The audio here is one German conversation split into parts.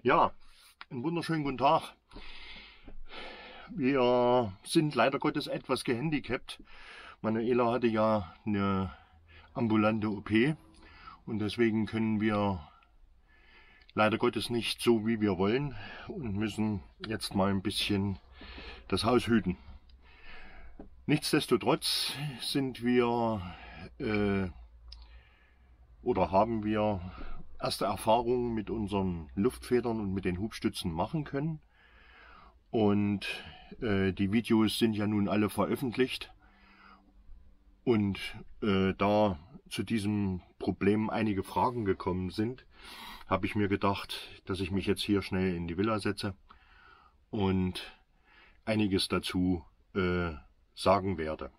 Ja, einen wunderschönen guten Tag. Wir sind leider Gottes etwas gehandicapt. Manuela hatte ja eine ambulante OP und deswegen können wir leider Gottes nicht so, wie wir wollen und müssen jetzt mal ein bisschen das Haus hüten. Nichtsdestotrotz sind wir oder haben wir erste Erfahrungen mit unseren Luftfedern und mit den Hubstützen machen können. Und die Videos sind ja nun alle veröffentlicht. Und da zu diesem Problem einige Fragen gekommen sind, habe ich mir gedacht, dass ich mich jetzt hier schnell in die Villa setze und einiges dazu sagen werde.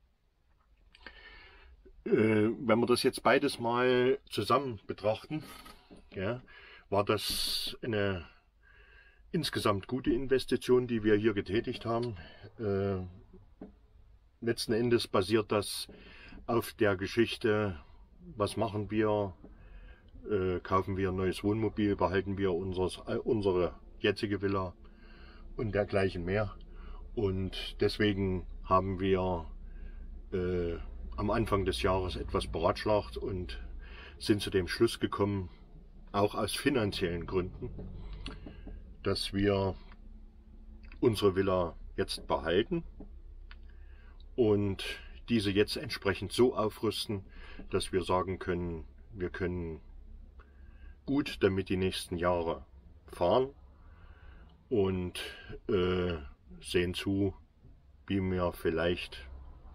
Wenn wir das jetzt beides mal zusammen betrachten, ja, war das eine insgesamt gute Investition, die wir hier getätigt haben. Letzten Endes basiert das auf der Geschichte, was machen wir, kaufen wir ein neues Wohnmobil, behalten wir unsere jetzige Villa und dergleichen mehr. Und deswegen haben wir am Anfang des Jahres etwas beratschlagt und sind zu dem Schluss gekommen, auch aus finanziellen Gründen, dass wir unsere Villa jetzt behalten und diese jetzt entsprechend so aufrüsten, dass wir sagen können, wir können gut damit die nächsten Jahre fahren und sehen zu, wie wir vielleicht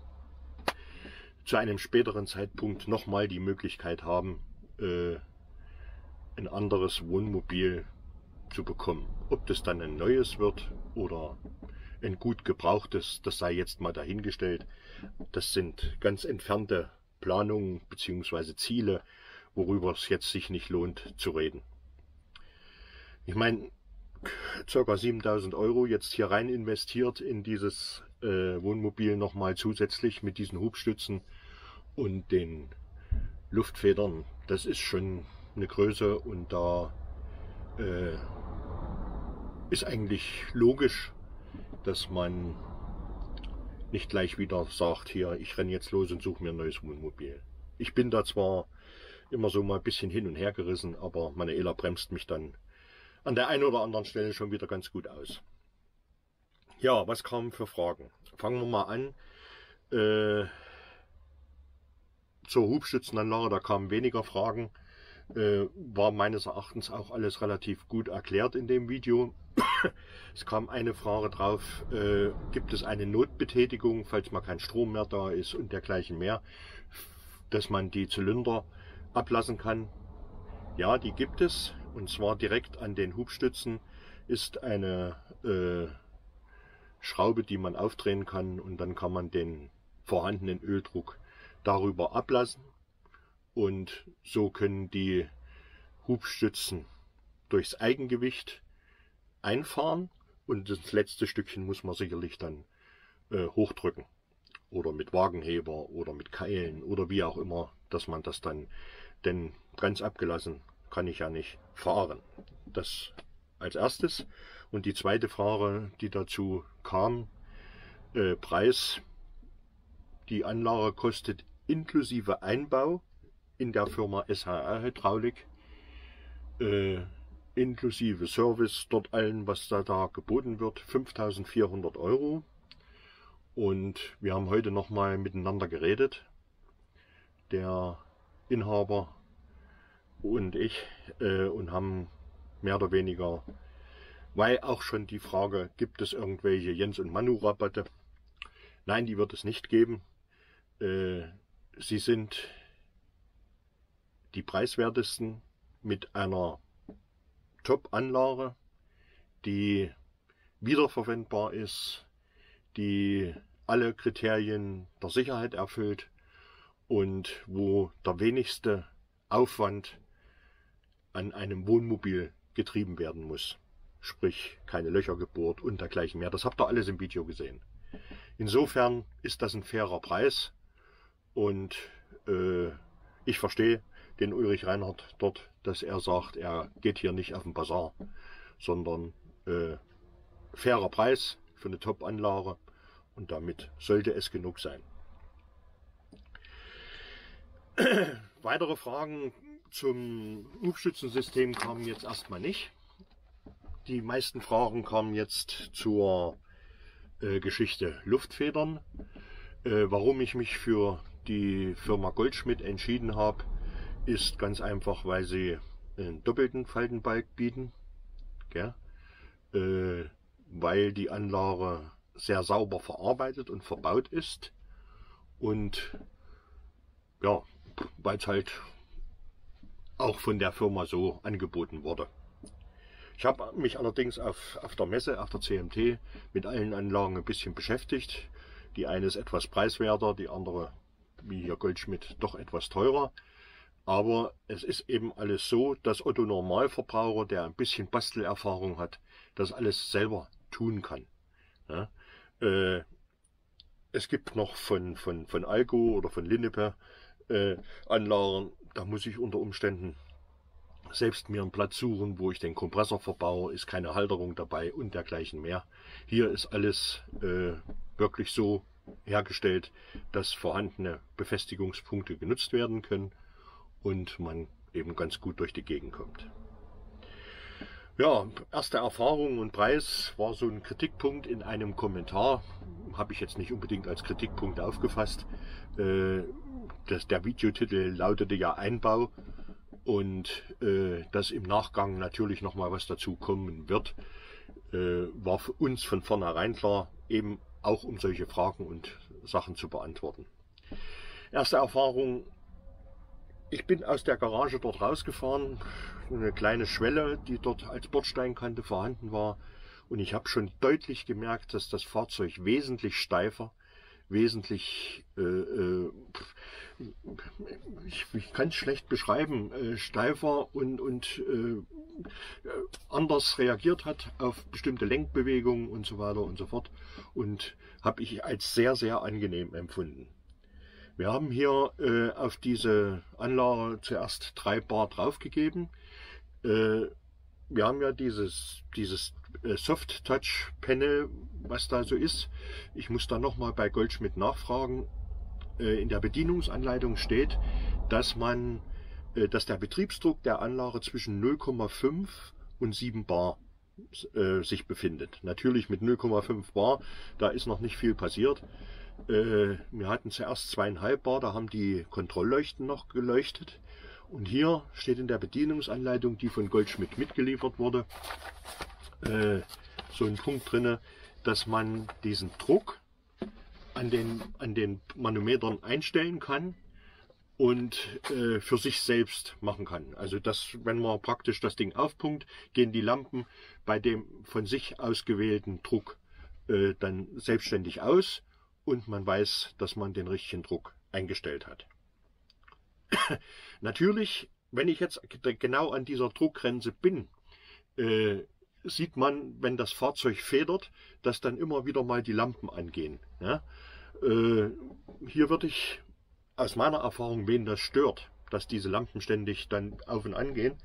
zu einem späteren Zeitpunkt nochmal die Möglichkeit haben, ein anderes Wohnmobil zu bekommen. Ob das dann ein neues wird oder ein gut gebrauchtes, das sei jetzt mal dahingestellt. Das sind ganz entfernte Planungen bzw. Ziele, worüber es jetzt sich nicht lohnt zu reden. Ich meine, ca. 7.000 € jetzt hier rein investiert in dieses Wohnmobil nochmal zusätzlich mit diesen Hubstützen und den Luftfedern. Das ist schon eine Größe und da ist eigentlich logisch, dass man nicht gleich wieder sagt, hier, ich renne jetzt los und suche mir ein neues Wohnmobil. Ich bin da zwar immer so mal ein bisschen hin und her gerissen, aber Manuela bremst mich dann an der einen oder anderen Stelle schon wieder ganz gut aus. Ja, was kamen für Fragen? Fangen wir mal an. Zur Hubstützenanlage, da kamen weniger Fragen. War meines Erachtens auch alles relativ gut erklärt in dem Video. Es kam eine Frage drauf, gibt es eine Notbetätigung, falls mal kein Strom mehr da ist und dergleichen mehr, dass man die Zylinder ablassen kann. Ja, die gibt es, und zwar direkt an den Hubstützen ist eine Schraube, die man aufdrehen kann, und dann kann man den vorhandenen Öldruck darüber ablassen. Und so können die Hubstützen durchs Eigengewicht einfahren und das letzte Stückchen muss man sicherlich dann hochdrücken. Oder mit Wagenheber oder mit Keilen oder wie auch immer, dass man das dann, denn ganz abgelassen kann ich ja nicht fahren. Das als erstes. Und die zweite Frage, die dazu kam, Preis. Die Anlage kostet inklusive Einbau in der Firma SHR Hydraulik, inklusive Service, dort allen, was da geboten wird, 5.400 €. Und wir haben heute nochmal miteinander geredet, der Inhaber und ich, und haben mehr oder weniger, weil auch schon die Frage, gibt es irgendwelche Jens- und Manu-Rabatte? Nein, die wird es nicht geben. Sie sind die preiswertesten mit einer Top-Anlage, die wiederverwendbar ist, die alle Kriterien der Sicherheit erfüllt und wo der wenigste Aufwand an einem Wohnmobil getrieben werden muss. Sprich, keine Löcher gebohrt und dergleichen mehr. Das habt ihr alles im Video gesehen. Insofern ist das ein fairer Preis und ich verstehe, den Ulrich Reinhardt dort, dass er sagt, er geht hier nicht auf den Bazar, sondern fairer Preis für eine Top-Anlage und damit sollte es genug sein. Weitere Fragen zum Hubstützensystem kamen jetzt erstmal nicht. Die meisten Fragen kamen jetzt zur Geschichte Luftfedern. Warum ich mich für die Firma Goldschmidt entschieden habe, ist ganz einfach, weil sie einen doppelten Faltenbalg bieten. Gell? Weil die Anlage sehr sauber verarbeitet und verbaut ist und ja, weil es halt auch von der Firma so angeboten wurde. Ich habe mich allerdings auf der Messe, auf der CMT, mit allen Anlagen ein bisschen beschäftigt. Die eine ist etwas preiswerter, die andere, wie hier Goldschmidt, doch etwas teurer. Aber es ist eben alles so, dass Otto Normalverbraucher, der ein bisschen Bastelerfahrung hat, das alles selber tun kann. Ja? Es gibt noch von Alco oder von Linnepe Anlagen, da muss ich unter Umständen selbst mir einen Platz suchen, wo ich den Kompressor verbaue, ist keine Halterung dabei und dergleichen mehr. Hier ist alles wirklich so hergestellt, dass vorhandene Befestigungspunkte genutzt werden können und man eben ganz gut durch die Gegend kommt. Ja, erste Erfahrung und Preis war so ein Kritikpunkt in einem Kommentar. Habe ich jetzt nicht unbedingt als Kritikpunkt aufgefasst. Der Videotitel lautete ja Einbau und dass im Nachgang natürlich nochmal was dazu kommen wird, war für uns von vornherein klar, eben auch um solche Fragen und Sachen zu beantworten. Erste Erfahrung: Ich bin aus der Garage dort rausgefahren, eine kleine Schwelle, die dort als Bordsteinkante vorhanden war, und ich habe schon deutlich gemerkt, dass das Fahrzeug wesentlich steifer, wesentlich, ich kann es schlecht beschreiben, steifer und anders reagiert hat auf bestimmte Lenkbewegungen und so weiter und so fort, und habe ich als sehr, sehr angenehm empfunden. Wir haben hier auf diese Anlage zuerst 3 Bar draufgegeben. Wir haben ja dieses Soft-Touch-Panel, was da so ist. Ich muss da nochmal bei Goldschmidt nachfragen. In der Bedienungsanleitung steht, dass der Betriebsdruck der Anlage zwischen 0,5 und 7 Bar sich befindet. Natürlich mit 0,5 Bar, da ist noch nicht viel passiert. Wir hatten zuerst 2,5 Bar, da haben die Kontrollleuchten noch geleuchtet. Und hier steht in der Bedienungsanleitung, die von Goldschmidt mitgeliefert wurde, so ein Punkt drin, dass man diesen Druck an den Manometern einstellen kann und für sich selbst machen kann. Also dass, wenn man praktisch das Ding aufpumpt, gehen die Lampen bei dem von sich ausgewählten Druck dann selbstständig aus und man weiß, dass man den richtigen Druck eingestellt hat. Natürlich, wenn ich jetzt genau an dieser Druckgrenze bin, sieht man, wenn das Fahrzeug federt, dass dann immer wieder mal die Lampen angehen. Ja? Hier würde ich aus meiner Erfahrung, wen das stört, dass diese Lampen ständig dann auf und an gehen,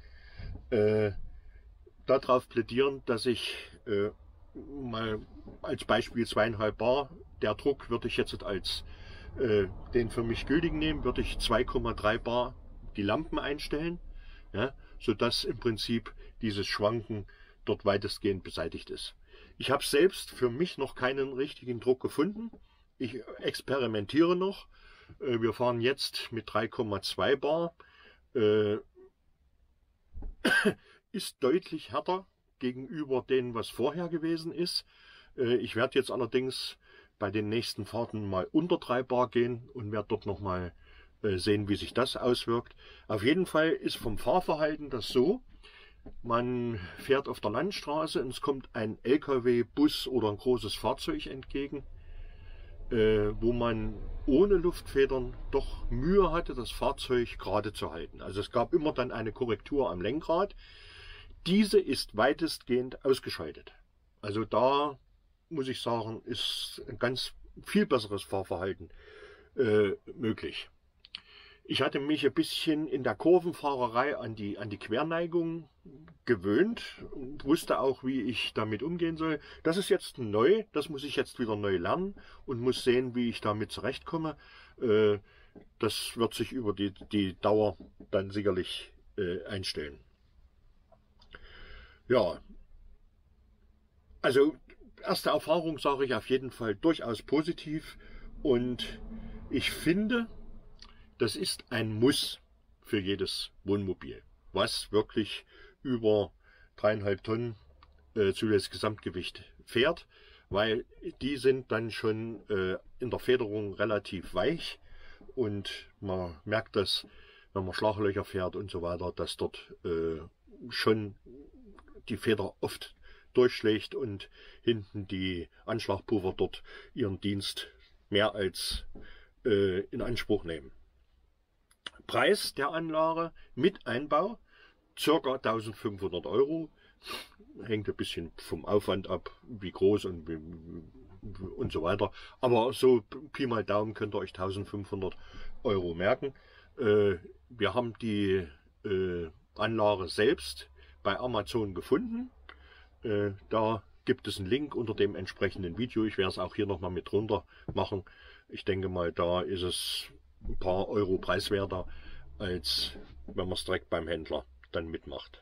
darauf plädieren, dass ich mal als Beispiel 2,5 Bar, der Druck würde ich jetzt als den für mich gültigen nehmen, würde ich 2,3 Bar die Lampen einstellen, ja, sodass im Prinzip dieses Schwanken dort weitestgehend beseitigt ist. Ich habe selbst für mich noch keinen richtigen Druck gefunden. Ich experimentiere noch. Wir fahren jetzt mit 3,2 Bar. Ist deutlich härter gegenüber dem, was vorher gewesen ist. Ich werde jetzt allerdings bei den nächsten Fahrten mal unter 3 Bar gehen und werde dort nochmal sehen, wie sich das auswirkt. Auf jeden Fall ist vom Fahrverhalten das so: Man fährt auf der Landstraße und es kommt ein LKW, Bus oder ein großes Fahrzeug entgegen, wo man ohne Luftfedern doch Mühe hatte, das Fahrzeug gerade zu halten. Also es gab immer dann eine Korrektur am Lenkrad. Diese ist weitestgehend ausgeschaltet. Also da muss ich sagen, ist ein ganz viel besseres Fahrverhalten möglich. Ich hatte mich ein bisschen in der Kurvenfahrerei an die Querneigung gewöhnt und wusste auch, wie ich damit umgehen soll. Das ist jetzt neu, das muss ich jetzt wieder neu lernen und muss sehen, wie ich damit zurechtkomme. Das wird sich über die Dauer dann sicherlich einstellen. Ja, also erste Erfahrung sage ich auf jeden Fall durchaus positiv und ich finde, das ist ein Muss für jedes Wohnmobil, was wirklich über 3,5 Tonnen zulässiges Gesamtgewicht fährt, weil die sind dann schon in der Federung relativ weich und man merkt das, wenn man Schlaglöcher fährt und so weiter, dass dort schon die Feder oft durchschlägt und hinten die Anschlagpuffer dort ihren Dienst mehr als in Anspruch nehmen. Preis der Anlage mit Einbau ca. 1500 Euro. Hängt ein bisschen vom Aufwand ab, wie groß und so weiter. Aber so Pi mal Daumen könnt ihr euch 1500 Euro merken. Wir haben die Anlage selbst bei Amazon gefunden. Da gibt es einen Link unter dem entsprechenden Video. Ich werde es auch hier nochmal mit drunter machen. Ich denke mal, da ist es ein paar Euro preiswerter, als wenn man es direkt beim Händler dann mitmacht.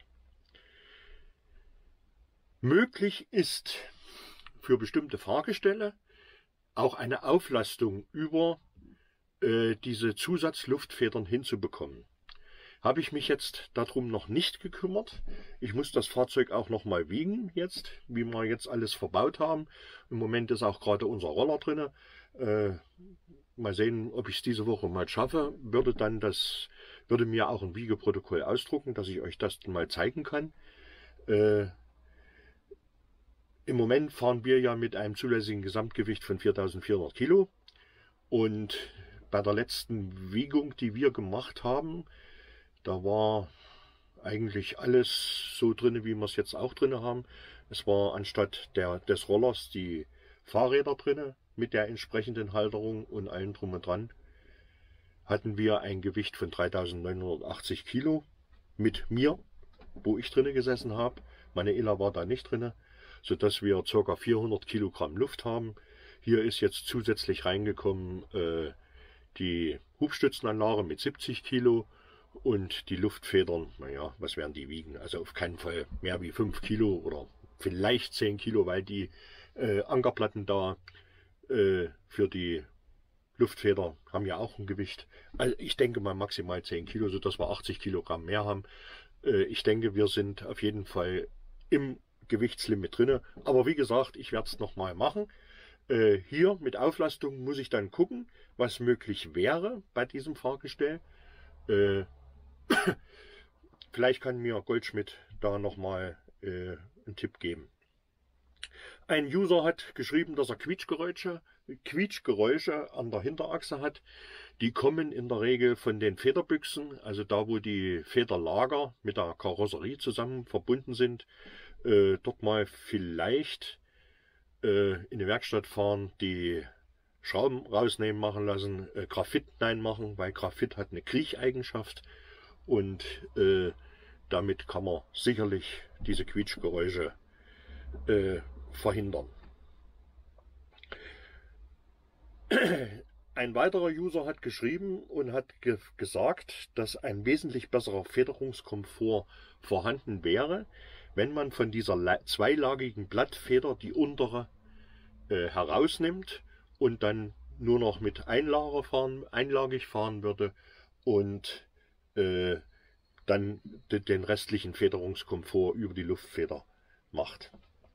Möglich ist für bestimmte Fahrgestelle auch eine Auflastung über diese Zusatzluftfedern hinzubekommen. Habe ich mich jetzt darum noch nicht gekümmert. Ich muss das Fahrzeug auch noch mal wiegen jetzt, wie wir jetzt alles verbaut haben. Im Moment ist auch gerade unser Roller drin. Mal sehen, ob ich es diese Woche mal schaffe. Würde mir auch ein Wiegeprotokoll ausdrucken, dass ich euch das mal zeigen kann. Im Moment fahren wir ja mit einem zulässigen Gesamtgewicht von 4400 Kilo. Und bei der letzten Wiegung, die wir gemacht haben, da war eigentlich alles so drin, wie wir es jetzt auch drin haben. Es war anstatt des Rollers die Fahrräder drin mit der entsprechenden Halterung und allem drum und dran. Hatten wir ein Gewicht von 3980 Kilo mit mir, wo ich drin gesessen habe. Meine Illa war da nicht drin, sodass wir ca. 400 Kilogramm Luft haben. Hier ist jetzt zusätzlich reingekommen die Hubstützenanlage mit 70 Kilo. Und die Luftfedern, naja, was werden die wiegen? Also auf keinen Fall mehr wie 5 Kilo oder vielleicht 10 Kilo, weil die Ankerplatten da für die Luftfeder haben ja auch ein Gewicht. Also ich denke mal maximal 10 Kilo, sodass wir 80 Kilogramm mehr haben. Ich denke, wir sind auf jeden Fall im Gewichtslimit drin. Aber wie gesagt, ich werde es nochmal machen. Hier mit Auflastung muss ich dann gucken, was möglich wäre bei diesem Fahrgestell. Vielleicht kann mir Goldschmidt da nochmal einen Tipp geben. Ein User hat geschrieben, dass er Quietschgeräusche an der Hinterachse hat. Die kommen in der Regel von den Federbüchsen, also da, wo die Federlager mit der Karosserie zusammen verbunden sind. Dort mal vielleicht in die Werkstatt fahren, die Schrauben rausnehmen, machen lassen, Graphit reinmachen, weil Graphit hat eine Kriecheigenschaft und damit kann man sicherlich diese Quietschgeräusche verhindern. Ein weiterer User hat geschrieben und hat gesagt, dass ein wesentlich besserer Federungskomfort vorhanden wäre, wenn man von dieser zweilagigen Blattfeder die untere herausnimmt und dann nur noch mit einlagig fahren würde und dann den restlichen Federungskomfort über die Luftfeder macht.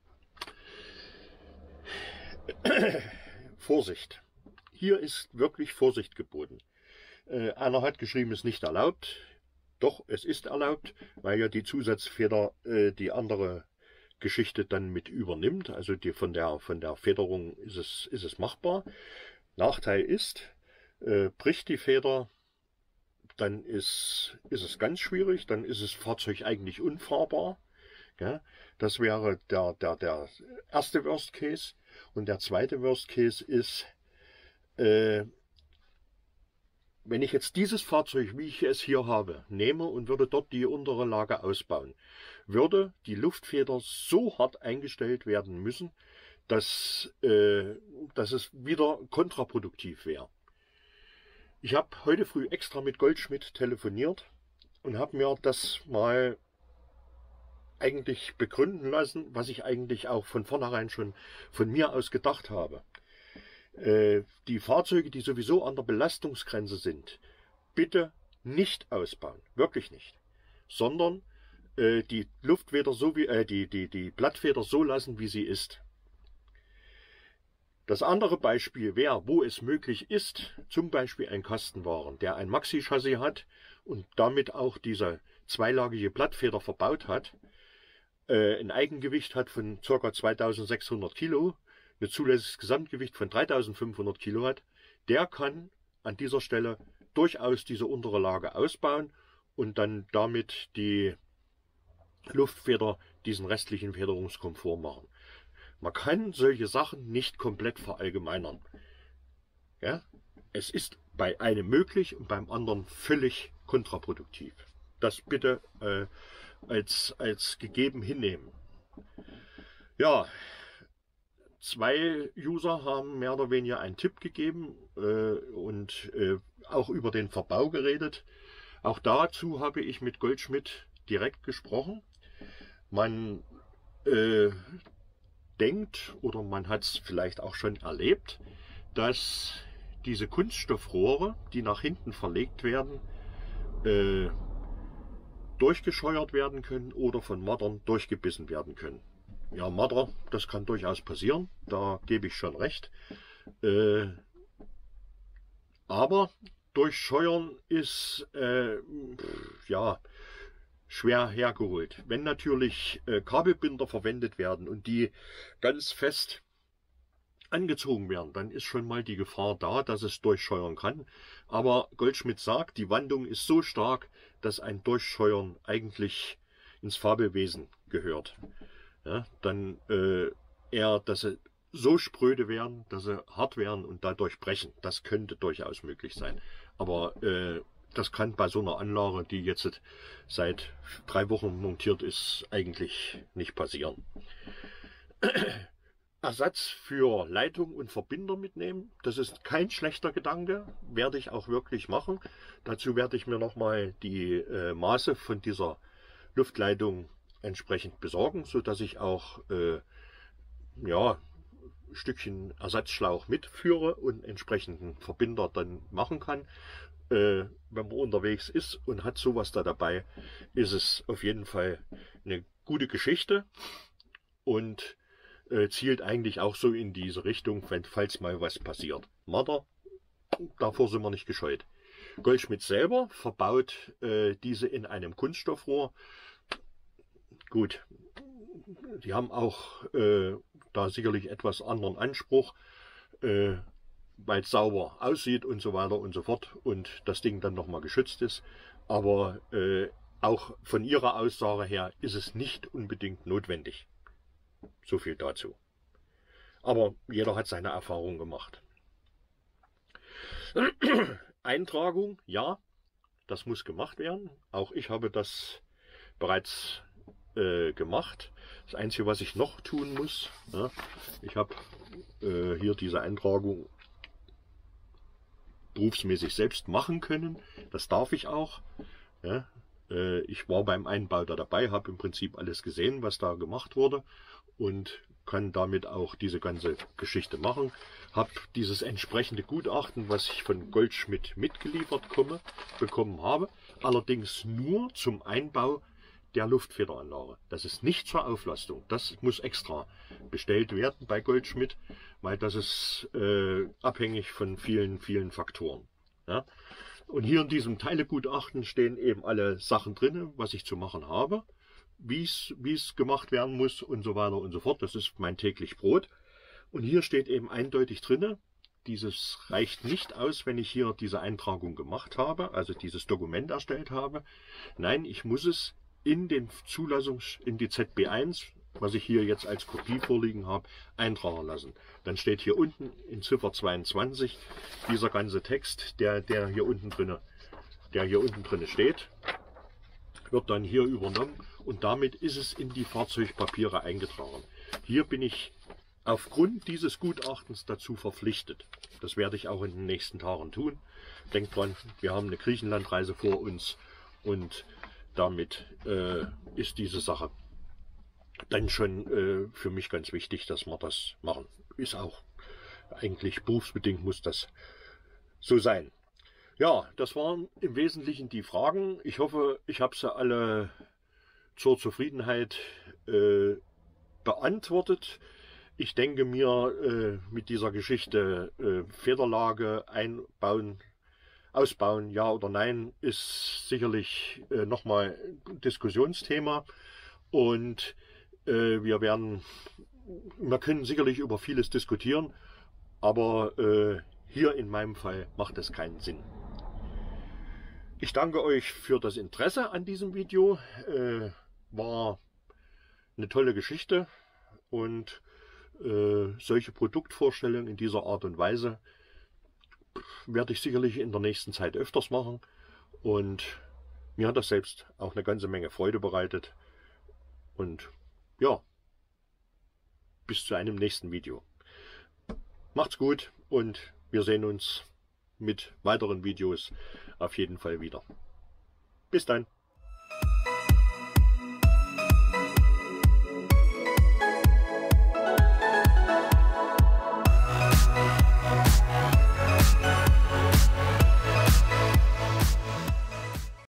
Vorsicht. Hier ist wirklich Vorsicht geboten. Einer hat geschrieben, es ist nicht erlaubt. Doch, es ist erlaubt, weil ja die Zusatzfeder die andere Geschichte dann mit übernimmt. Also von der Federung ist es machbar. Nachteil ist, bricht die Feder, dann ist es ganz schwierig, dann ist das Fahrzeug eigentlich unfahrbar. Ja, das wäre der erste Worst Case. Und der zweite Worst Case ist, wenn ich jetzt dieses Fahrzeug, wie ich es hier habe, nehme und würde dort die untere Lage ausbauen, würde die Luftfeder so hart eingestellt werden müssen, dass es wieder kontraproduktiv wäre. Ich habe heute früh extra mit Goldschmidt telefoniert und habe mir das mal eigentlich begründen lassen, was ich eigentlich auch von vornherein schon von mir aus gedacht habe. Die Fahrzeuge, die sowieso an der Belastungsgrenze sind, bitte nicht ausbauen, wirklich nicht, sondern die Luftfeder so wie die Blattfeder so lassen, wie sie ist. Das andere Beispiel wäre, wo es möglich ist, zum Beispiel ein Kastenwagen, der ein Maxi-Chassis hat und damit auch diese zweilagige Blattfeder verbaut hat, ein Eigengewicht hat von ca. 2600 Kilo, ein zulässiges Gesamtgewicht von 3500 Kilo hat, der kann an dieser Stelle durchaus diese untere Lage ausbauen und dann damit die Luftfeder diesen restlichen Federungskomfort machen. Man kann solche Sachen nicht komplett verallgemeinern. Ja? Es ist bei einem möglich und beim anderen völlig kontraproduktiv. Das bitte als gegeben hinnehmen. Ja, 2 User haben mehr oder weniger einen Tipp gegeben und auch über den Verbau geredet. Auch dazu habe ich mit Goldschmidt direkt gesprochen. Man denkt, oder man hat es vielleicht auch schon erlebt, dass diese Kunststoffrohre, die nach hinten verlegt werden, durchgescheuert werden können oder von Maddern durchgebissen werden können. Ja, Madder, das kann durchaus passieren, da gebe ich schon recht. Aber durchscheuern ist ja schwer hergeholt. Wenn natürlich Kabelbinder verwendet werden und die ganz fest angezogen werden, dann ist schon mal die Gefahr da, dass es durchscheuern kann. Aber Goldschmidt sagt, die Wandung ist so stark, dass ein Durchscheuern eigentlich ins Fabelwesen gehört. Ja, dann eher, dass sie so spröde wären, dass sie hart wären und dadurch brechen. Das könnte durchaus möglich sein. Aber das kann bei so einer Anlage, die jetzt seit 3 Wochen montiert ist, eigentlich nicht passieren. Ersatz für Leitung und Verbinder mitnehmen, das ist kein schlechter Gedanke, werde ich auch wirklich machen. Dazu werde ich mir nochmal die Maße von dieser Luftleitung entsprechend besorgen, so dass ich auch ja, ein Stückchen Ersatzschlauch mitführe und entsprechenden Verbinder dann machen kann. Wenn man unterwegs ist und hat sowas da dabei, ist es auf jeden Fall eine gute Geschichte und zielt eigentlich auch so in diese Richtung, falls mal was passiert. Madder, davor sind wir nicht gescheut. Goldschmidt selber verbaut diese in einem Kunststoffrohr. Gut, die haben auch da sicherlich etwas anderen Anspruch, weil es sauber aussieht und so weiter und so fort und das Ding dann nochmal geschützt ist. Aber auch von ihrer Aussage her ist es nicht unbedingt notwendig. So viel dazu. Aber jeder hat seine Erfahrung gemacht. Eintragung, ja, das muss gemacht werden. Auch ich habe das bereits gemacht. Das Einzige, was ich noch tun muss, ja, ich habe hier diese Eintragung berufsmäßig selbst machen können. Das darf ich auch. Ja. Ich war beim Einbau da dabei, habe im Prinzip alles gesehen, was da gemacht wurde und kann damit auch diese ganze Geschichte machen. Habe dieses entsprechende Gutachten, was ich von Goldschmidt mitgeliefert bekommen habe, allerdings nur zum Einbau der Luftfederanlage. Das ist nicht zur Auflastung. Das muss extra bestellt werden bei Goldschmidt, weil das ist abhängig von vielen, vielen Faktoren. Ja? Und hier in diesem Teilegutachten stehen eben alle Sachen drin, was ich zu machen habe, wie es gemacht werden muss und so weiter und so fort. Das ist mein täglich Brot. Und hier steht eben eindeutig drin, dieses reicht nicht aus, wenn ich hier diese Eintragung gemacht habe, also dieses Dokument erstellt habe. Nein, ich muss es in die ZB1 was ich hier jetzt als Kopie vorliegen habe, eintragen lassen. Dann steht hier unten in Ziffer 22 dieser ganze Text, der hier unten drinne steht, wird dann hier übernommen und damit ist es in die Fahrzeugpapiere eingetragen. Hier bin ich aufgrund dieses Gutachtens dazu verpflichtet. Das werde ich auch in den nächsten Tagen tun. Denkt dran, wir haben eine Griechenlandreise vor uns und damit ist diese Sache dann schon für mich ganz wichtig, dass wir das machen. Ist auch eigentlich berufsbedingt, muss das so sein. Ja, das waren im Wesentlichen die Fragen. Ich hoffe, ich habe sie alle zur Zufriedenheit beantwortet. Ich denke mir, mit dieser Geschichte Federlage einbauen, ausbauen, ja oder nein, ist sicherlich nochmal ein Diskussionsthema. Und wir können sicherlich über vieles diskutieren, aber hier in meinem Fall macht es keinen Sinn. Ich danke euch für das Interesse an diesem Video. War eine tolle Geschichte und solche Produktvorstellungen in dieser Art und Weise werde ich sicherlich in der nächsten Zeit öfters machen. Und mir hat das selbst auch eine ganze Menge Freude bereitet. Und ja, bis zu einem nächsten Video. Macht's gut und wir sehen uns mit weiteren Videos auf jeden Fall wieder. Bis dann.